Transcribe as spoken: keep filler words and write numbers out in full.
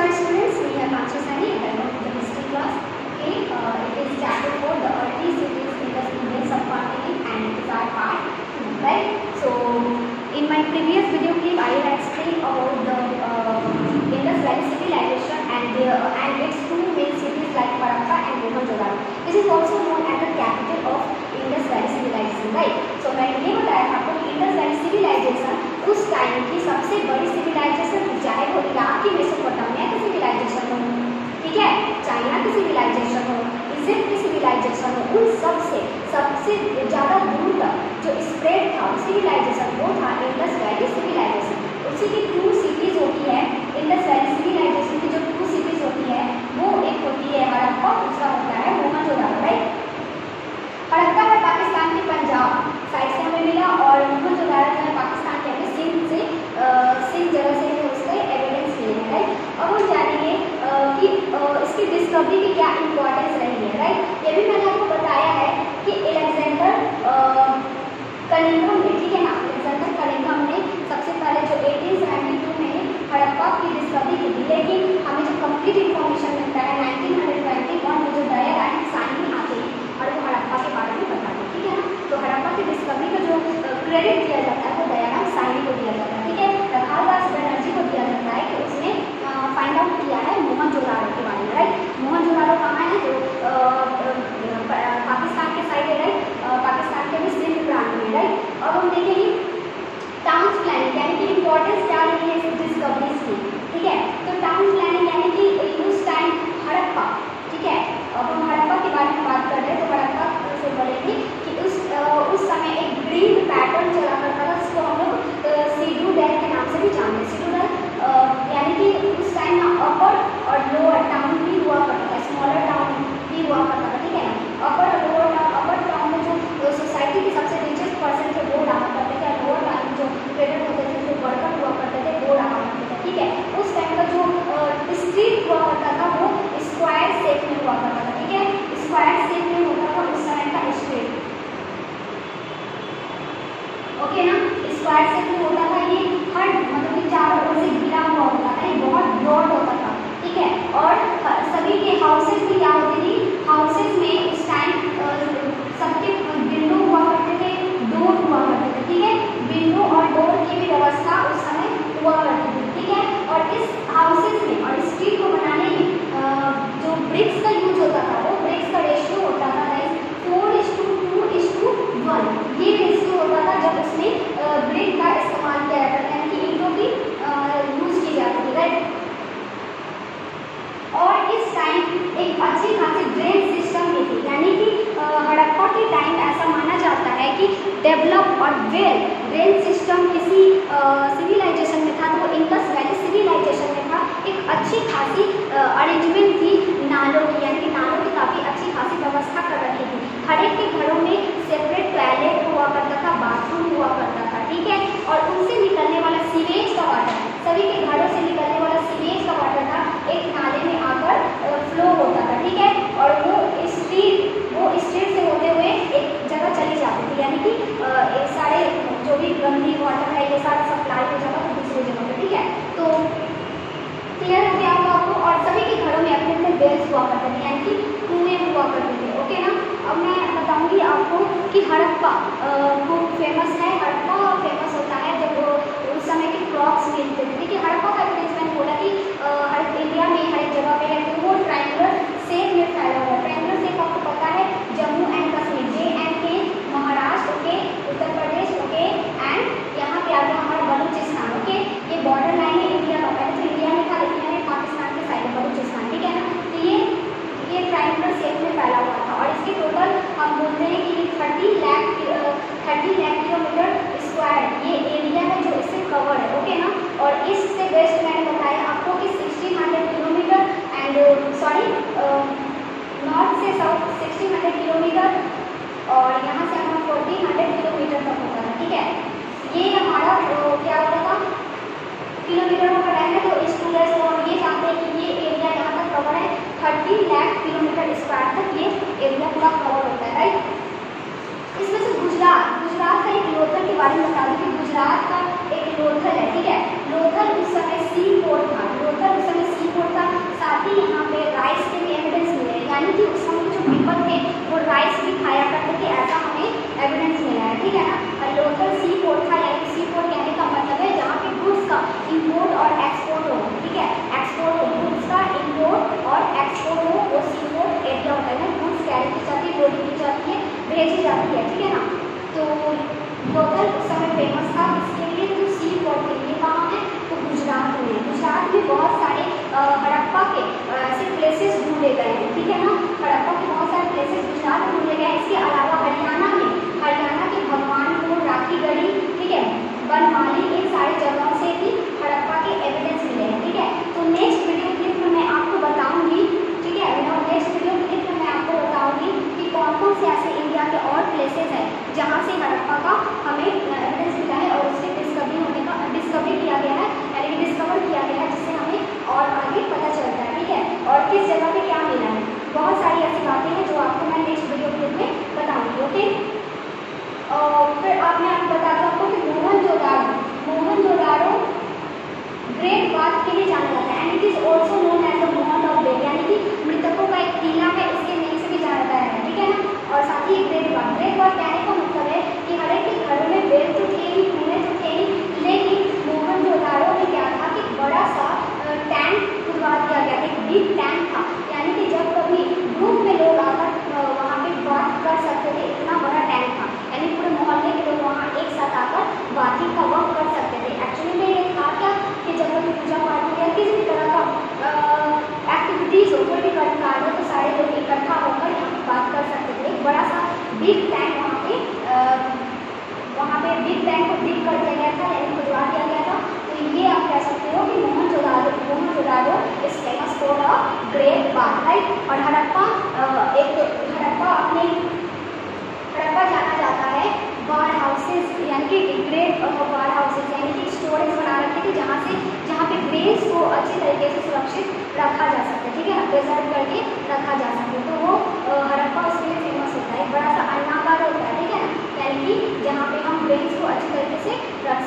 Namaskar students, we are Kansha Sani and welcome to the history class. Okay, uh, it is chapter four, the early cities in the Indian subcontinent, and it is our part two, right? So, in my previous video clip, I had explained about the uh, Indus Valley civilization and the uh, and its two main cities like Harappa and Mohenjo-daro. This is also known as the capital of Indus Valley civilization, right? So, मैंने ये बताया आपको कि Indus valley civilisation उस time की सबसे बड़ी civilisation थी, चाहे वो इराक की मेसोपोटामिया की सिविलाइजेशन हो, ठीक है, चाइना की सिविलाइजेशन हो, इजिप्ट की सिविलाइजेशन हो, उन सब से सबसे ज़्यादा दूर तक जो स्प्रेड था सिविलाइजेशन वो था इंडस वैली सिविलाइजेशन। उसी की टू सिटीज होती है, इंडस वैली सिविलाइजेशन की जो टू सिटीज होती है वो एक होती है हड़प्पा, दूसरा होता है मोहनजोदारो, राइट। हड़प्पा है पाकिस्तान के पंजाब साइड से हमें मिला और मोहनजोदारो जो है पाकिस्तान के हमें सिंध से सिंध जगह से हमें उसके एविडेंस मिले हैं, राइट। अब हम जानेंगे कि इसकी डिस्कवरी की क्या इंपॉर्टेंस रही है, राइट। ये भी मैंने आपको बताया है कि एलेक्जेंडर कनिंघम ने, ठीक है ना, एलेक्जेंडर कनिंघम ने सबसे पहले जो अठारह सौ बानवे में हड़प्पा की डिस्कवरी की थी, लेकिन हमें जो कंप्लीट इन्फॉर्मेशन मिलता है नाइनटीन ट्वेंटी वन में जो डायर एंड साइन आते हैं और वो हड़प्पा के बारे में बताते हैं, ठीक है ना। तो हड़प्पा की डिस्कवरी का जो क्रेडिट दिया जाता है वो दयाराम साइनी को दिया जाता है, ठीक है। रखालदास बनर्जी को दिया जाता है कि उसने फाइंड आउट किया है मोहनजोदारो के बारे में, राइट। मोहनजोदारो कहाँ है, जो पाकिस्तान के साइड है, राइट, पाकिस्तान के भी सिंध प्रांत में, राइट। अब हम देखेंगे टाउन प्लानिंग यानी कि इम्पोर्टेंस क्या रही है इस डिस्कवरीज की, ठीक है। तो टाउन प्लानिंग यानी कि उस टाइम हड़प्पा, ठीक है, अब हम हड़प्पा के बारे में बात कर रहे हैं तो हड़प्पा से बोलेंगे कि उस उस समय एक ग्रीड पैटर्न चला करता था जिसको हम लोग सीडुडल के नाम से भी जानते हैं। सीडुडल यानी कि उस टाइम ना अपर और लोअर टाउन भी हुआ करता था, स्मॉलर टाउन भी हुआ करता था, ठीक है ना। अपर और लोअर टाउन, अपर टाउन में जो सोसाइटी के सबसे रिचेस्ट पर्सन थे वो रहा करते थे, लोअर टाउन में जो ट्रेडर होते थे, जो वर्कर हुआ करते थे वो रहा करते थे, ठीक है। उस टाइम का जो स्ट्रीट हुआ करता था वो स्क्वायर शेप में हुआ करता था, ठीक है, स्क्वायर शेप में होता था उस समय का स्ट्रीट, ओके ना। स्क्वायर शेप में होता था, ये हर मतलब कि चारों ओर से घिरा हुआ होता था, ये बहुत ब्रॉड होता था, ठीक है। और सभी के हाउसेस भी क्या होती थी, हाउसेस में उस टाइम सबके विंडो हुआ करते थे, डोर हुआ करते थे, ठीक है। विंडो और डोर की भी व्यवस्था उस समय हुआ करती थी, ठीक है। और इस हाउसेस में और स्ट्रीट को बनाने में जो ब्रिक्स का यूज होता था वो ब्रिक्स का रेशियो होता था four is to two is to one, ये रेशियो होता था जब उसमें ब्रिक का इस्तेमाल किया जाता था, यानी कि ईंटों की यूज की जाती थी, राइट। और इस टाइम एक अच्छी खासी ड्रेन सिस्टम भी थी, यानी कि हड़प्पा के टाइम ऐसा माना जाता है कि डेवलप और वेल ड्रेन सिस्टम किसी सिविलाइजेशन में था तो वो इंडस वैली सिविलाइजेशन में था। एक अच्छी खासी अरेंजमेंट थी नालों की, यानी कि नालों की काफ़ी अच्छी खासी व्यवस्था कर रखी थी। हर एक के घरों में सेपरेट टॉयलेट हुआ करता था, बाथरूम हुआ करता था, ठीक है। और उनसे निकलने वाला सीवेज का वाटर, सभी के घरों से निकलने वाला सीवेज का वाटर था एक नाले में आकर फ्लो होता था, ठीक है। और वो स्ट्रीट वो स्ट्रीट से होते हुए एक जगह चली जाती थी, यानी कि एक सारे जो भी गंदी वाटर है ये सारा सप्लाई हो जाता था दूसरी जगह पर, ठीक है। तो क्लियर हो गया होगा आपको। और सभी के घरों में अपने अपने वेल्स हुआ करते थे, यानी कि कुएं हुआ करते थे, ओके ना। अब मैं बताऊंगी आपको कि हड़प्पा को फेमस है, हड़प्पा फेमस होता है जब उस समय के क्रॉप्स मिलते थे, देखिए हड़प्पा का एविडेंस मैंने बोला कि हर इंडिया में हर एक जगह पे है तो वो ट्रायंगुलर शेप में फैला हुआ है। ट्रायंगुलर शेप आपको पता है Jammu and Kashmir, J and K, Maharashtra, okay, Uttar Pradesh, okay, and यहाँ पे आगे हमारा बलूचिस्तान, ओके। ये बॉर्डर लाइन है इंडिया का, पहले तो इंडिया में था लेकिन मैंने पाकिस्तान के साइड बलूचिस्तान, ठीक है ना। तो ये ये ट्रायंगुलर शेप में फैला हुआ था और इसके टोटल हम बोलते हैं कि thirty lakh thirty lakh kilometre square ये एरिया है जो इससे कवर है, ओके ना। और ईस्ट से वेस्ट ढूंढे गए हैं, ठीक है ना। हड़प्पा के बहुत सारे प्लेसेस गुजरात में ढूंढे गए हैं। इसके अलावा हरियाणा में हरियाणा के भगवानपुर, राखीगढ़ी, ठीक है, बनमाली, इन सारी जगहों से भी हड़प्पा के एविडेंस मिले हैं, ठीक है। तो नेक्स्ट वीडियो क्लिप में मैं आपको बताऊंगी, ठीक है, नेक्स्ट वीडियो क्लिप में मैं आपको बताऊंगी कि कौन कौन से ऐसे इंडिया के और प्लेसेस हैं जहाँ से हड़प्पा का हमें एविडेंस मिला है और उससे डिस्कवरी होने का डिस्कवरी किया गया है, यानी कि डिस्कवर किया गया है, जिससे हमें और आगे पता चलता है, ठीक है, और किस जगह पे क्या मिला है। बहुत सारी ऐसी बातें हैं जो आपको मैं नेक्स्ट वीडियो क्लिप में बताऊंगी, ओके। और फिर आप मैं आपको बता दूँ आपको कि मोहनजोदाड़ो मोहनजोदाड़ो ग्रेट बाथ के लिए जाना जाता है, and it is also known as the mound of dead, यानी कि मृतकों का एक किला है, इसके नेम से भी जाना जाता है, ठीक है ना। और साथ ही ग्रेट बाथ ग्रेट बाथ कहने का मतलब है कि हर एक के घरों में बेल तो थे ही, कुएं तो थे ही, लेकिन मोहनजोदाड़ो में क्या था कि बड़ा सा टैंक खुदवा दिया गया था, एक बिग टैंक था, यानी कि जब कभी ग्रुप में लोग आकर वहाँ पे बात कर सकते थे, इतना बड़ा टैंक था, यानी पूरे मोहल्ले के लोग वहाँ एक साथ आकर बातचीत का वक्त कर सकते थे। एक्चुअली में ये था क्या कि जब कभी पूजा पाठ हो या किसी भी तरह का एक्टिविटीज़ हो, कोई भी कार्य हो, तो सारे लोग इकट्ठा होकर यहाँ पे बात कर सकते थे। एक बड़ा सा बिग टैंक वहाँ पे वहाँ पे बिग टैंक को डिग कर दिया गया था, यानी खुदवा दिया गया था। तो ये आप कह सकते हो कि Mohenjodaro Mohenjodaro is famous for a great bath, right. और हड़प्पा एक हड़प्पा अपने हड़प्पा जाना जाता है वार हाउसेज, यानी कि ग्रेट वार हाउसेज, यानी कि स्टोरेज बना रखे थे जहाँ से जहाँ पे ग्रेन्स को अच्छी तरीके से सुरक्षित रखा जा सके, ठीक है, प्रिजर्व करके रखा जा सके। तो वो हड़प्पा उसके लिए फेमस होता है। एक बड़ा सा अन्नागार होता है, ठीक है ना, यानी कि जहाँ पे हम ग्रेन्स को अच्छी तरीके से रख